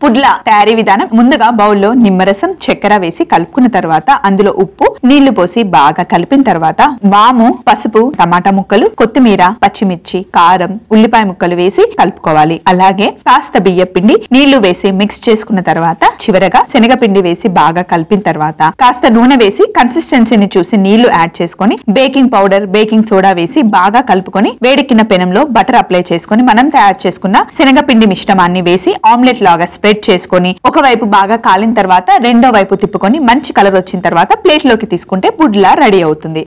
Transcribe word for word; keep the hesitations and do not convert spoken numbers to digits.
పుడ్ల తయారీ విధానం. ముందుగా బౌల్లో నిమ్మరసం, చక్కెర వేసి కలుపుకున్న తర్వాత అందులో ఉప్పు, నీళ్లు పోసి బాగా కలిపిన తర్వాత వాము, పసుపు, టమాటా ముక్కలు, కొత్తిమీర, పచ్చిమిర్చి, కారం, ఉల్లిపాయ ముక్కలు వేసి కలుపుకోవాలి. అలాగే కాస్త బియ్య పిండి, నీళ్లు వేసి మిక్స్ చేసుకున్న తర్వాత చివరగా శనగపిండి వేసి బాగా కలిపిన తర్వాత కాస్త నూనె వేసి కన్సిస్టెన్సీని చూసి నీళ్లు యాడ్ చేసుకొని బేకింగ్ పౌడర్, బేకింగ్ సోడా వేసి బాగా కలుపుకొని వేడెక్కిన పెనంలో బటర్ అప్లై చేసుకొని మనం తయారు చేసుకున్న శనగపిండి మిశ్రమాన్ని వేసి ఆమ్లెట్ లాగా స్ప్రెడ్ చేసుకొని ఒకవైపు బాగా కాలిన తర్వాత రెండో వైపు తిప్పుకొని మంచి కలర్ వచ్చిన తర్వాత ప్లేట్ లోకి తీసుకుంటే పుడ్లా రెడీ అవుతుంది.